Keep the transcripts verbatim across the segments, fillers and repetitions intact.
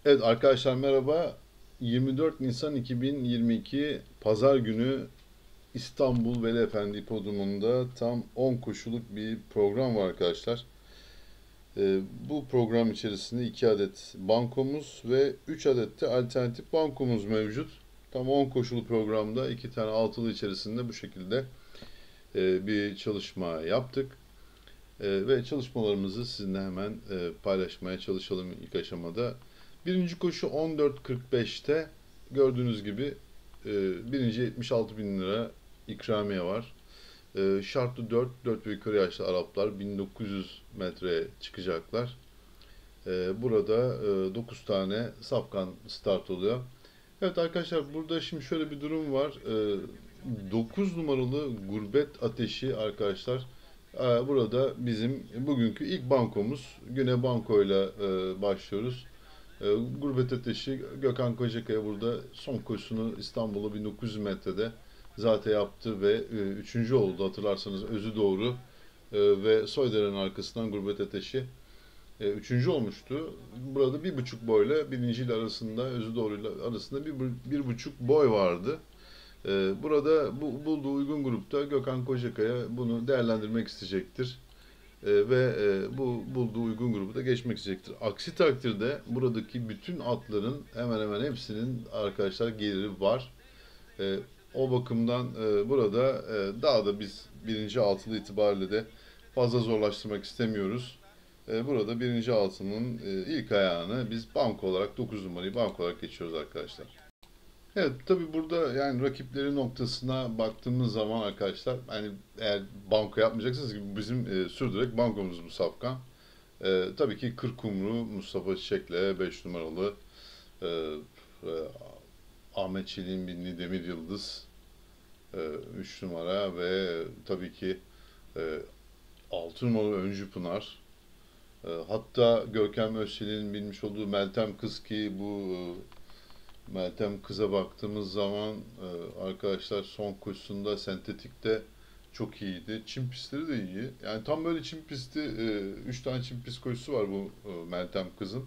Evet arkadaşlar merhaba. yirmi dört Nisan iki bin yirmi iki Pazar günü İstanbul Veli Efendi Hipodromu'nda tam on koşuluk bir program var arkadaşlar. Ee, bu program içerisinde iki adet bankomuz ve üç adet de alternatif bankomuz mevcut. Tam on koşulu programda iki tane altılı içerisinde bu şekilde e, bir çalışma yaptık. E, ve çalışmalarımızı sizinle hemen e, paylaşmaya çalışalım ilk aşamada. Birinci koşu on dört kırk beşte gördüğünüz gibi e, birinci yetmiş altı bin lira ikramiye var. E, şartlı dört, dört ve yukarı yaşlı Araplar bin dokuz yüz metreye çıkacaklar. E, burada e, dokuz tane safkan start oluyor. Evet arkadaşlar burada şimdi şöyle bir durum var. E, dokuz numaralı Gurbet Ateşi arkadaşlar. e, Burada bizim bugünkü ilk bankomuz. Güne bankoyla e, başlıyoruz. E, Gurbet Ateşi Gökhan Kocakaya burada son koşusunu İstanbul'u bin dokuz yüz metrede zaten yaptı ve e, üçüncü oldu hatırlarsanız özü doğru. E, ve Soyder'in arkasından Gurbet Ateşi e, üçüncü olmuştu. Burada bir buçuk boyla birinci ile arasında özü doğruyla arasında bir, bir buçuk boy vardı. E, burada bu, bulduğu uygun grupta Gökhan Kocakaya bunu değerlendirmek isteyecektir. E, ve e, bu bulduğu uygun grubu da geçmek isteyecektir. Aksi takdirde buradaki bütün atların hemen hemen hepsinin arkadaşlar geliri var. E, O bakımdan e, burada e, daha da biz birinci altılı itibariyle de fazla zorlaştırmak istemiyoruz. E, burada birinci altının e, ilk ayağını biz banko olarak dokuz numarayı banko olarak geçiyoruz arkadaşlar. Evet tabii burada yani rakipleri noktasına baktığımız zaman arkadaşlar hani eğer banko yapmayacaksınız ki bizim e, sürdürerek bankomuz bu safkan. E, tabii ki Kırkumru Mustafa Çiçek'le beş numaralı e, e, Ahmet Çelik'in bindiği Demir Yıldız e, üç numara ve tabii ki e, altı numaralı Öncü Pınar. E, hatta Görkem Özçelik'in bilmiş olduğu Meltem Kız ki bu e, Meltem Kız'a baktığımız zaman e, arkadaşlar son koşusunda sentetikte çok iyiydi. Çim pistleri de iyi. Yani tam böyle çim pisti, üç tane çim pist koşusu var bu e, Meltem Kız'ın.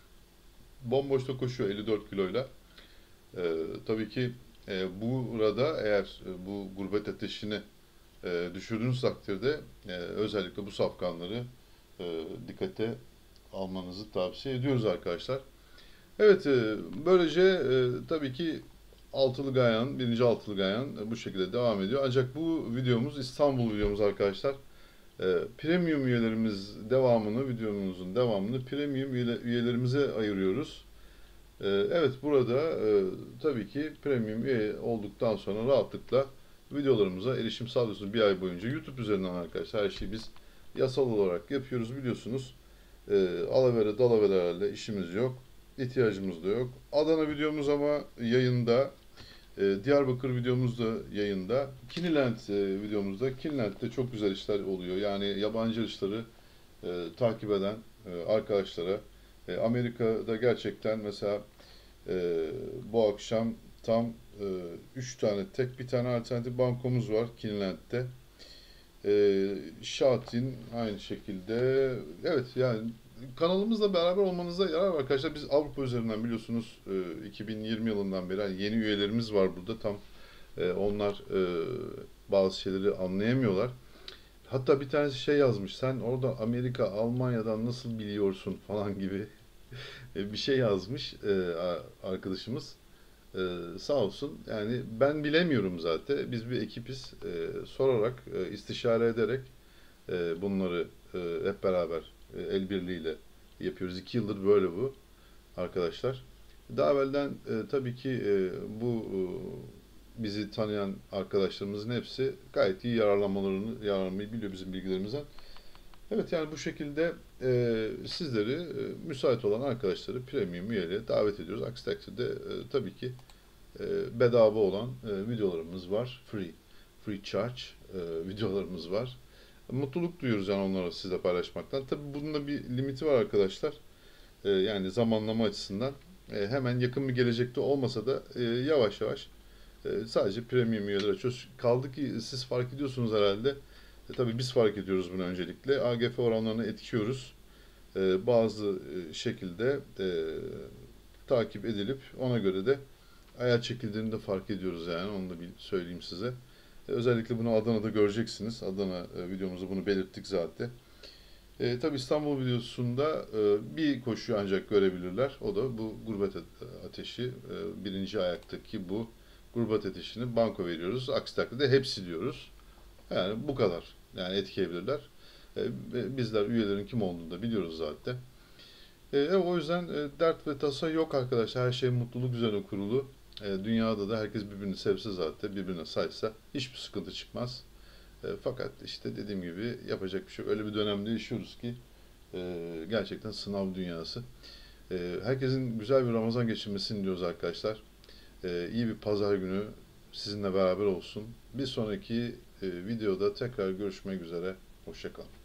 Bomboşta koşuyor elli dört kiloyla. E, tabii ki e, burada eğer e, bu gurbet ateşini e, düşürdüğünüz takdirde e, özellikle bu safkanları e, dikkate almanızı tavsiye ediyoruz arkadaşlar. Evet, e, böylece e, tabii ki altılı gayan, birinci altılı gayan e, bu şekilde devam ediyor. Ancak bu videomuz İstanbul videomuz arkadaşlar. E, premium üyelerimiz devamını, videomuzun devamını premium üye- üyelerimize ayırıyoruz. E, evet, burada e, tabii ki premium üye olduktan sonra rahatlıkla videolarımıza erişim sağlıyorsunuz bir ay boyunca. YouTube üzerinden arkadaşlar her şeyi biz yasal olarak yapıyoruz biliyorsunuz. E, alavere dalaverelerle işimiz yok. İhtiyacımız da yok. Adana videomuz ama yayında. E, Diyarbakır videomuz da yayında. Kiniland e, videomuzda. Kinilend'de çok güzel işler oluyor. Yani yabancı işleri e, takip eden e, arkadaşlara. E, Amerika'da gerçekten mesela e, bu akşam tam e, üç tane tek bir tane alternatif bankomuz var Kiniland'de. Ee, Şatin aynı şekilde. Evet yani kanalımızla beraber olmanıza yarar var arkadaşlar. Biz Avrupa üzerinden biliyorsunuz e, iki bin yirmi yılından beri yani yeni üyelerimiz var burada. Tam e, onlar e, bazı şeyleri anlayamıyorlar. Hatta bir tanesi şey yazmış. Sen orada Amerika, Almanya'dan nasıl biliyorsun falan gibi e, bir şey yazmış e, arkadaşımız. Ee, sağ olsun. Yani ben bilemiyorum zaten. Biz bir ekibiz. Ee, sorarak, e, istişare ederek e, bunları e, hep beraber e, el birliğiyle yapıyoruz. İki yıldır böyle bu arkadaşlar. Daha evvelden e, tabii ki e, bu e, bizi tanıyan arkadaşlarımızın hepsi gayet iyi yararlanmalarını yararlanmayı biliyor bizim bilgilerimizden. Evet yani bu şekilde e, sizleri e, müsait olan arkadaşları premium üyeliğe davet ediyoruz. Aksi takdirde e, tabii ki e, bedava olan e, videolarımız var. Free, free charge e, videolarımız var. Mutluluk duyuyoruz yani onları sizle paylaşmaktan. Tabii bunun da bir limiti var arkadaşlar. E, yani zamanlama açısından. E, hemen yakın bir gelecekte olmasa da e, yavaş yavaş e, sadece premium üyeler açıyoruz. Kaldı ki siz fark ediyorsunuz herhalde. E, tabii biz fark ediyoruz bunu öncelikle. A G F oranlarını etkiyoruz. E, bazı e, şekilde e, takip edilip ona göre de ayar çekildiğini de fark ediyoruz yani. Onu da bir söyleyeyim size. E, özellikle bunu Adana'da göreceksiniz. Adana e, videomuzda bunu belirttik zaten. E, tabii İstanbul videosunda e, bir koşuyu ancak görebilirler. O da bu gurbet ateşi. E, birinci ayaktaki bu gurbet ateşini banko veriyoruz. Aksi takdirde hepsi diyoruz. Yani bu kadar. Yani etkileyebilirler. E, bizler üyelerin kim olduğunu da biliyoruz zaten. E, o yüzden e, dert ve tasa yok arkadaşlar. Her şey mutluluk üzerine kurulu. E, dünyada da herkes birbirini sevse zaten, birbirine saysa hiçbir sıkıntı çıkmaz. E, fakat işte dediğim gibi yapacak bir şey yok. Öyle bir dönemde yaşıyoruz ki e, gerçekten sınav dünyası. E, herkesin güzel bir Ramazan geçirmesini diliyoruz arkadaşlar. E, iyi bir pazar günü sizinle beraber olsun. Bir sonraki e, videoda tekrar görüşmek üzere. Hoşça kalın.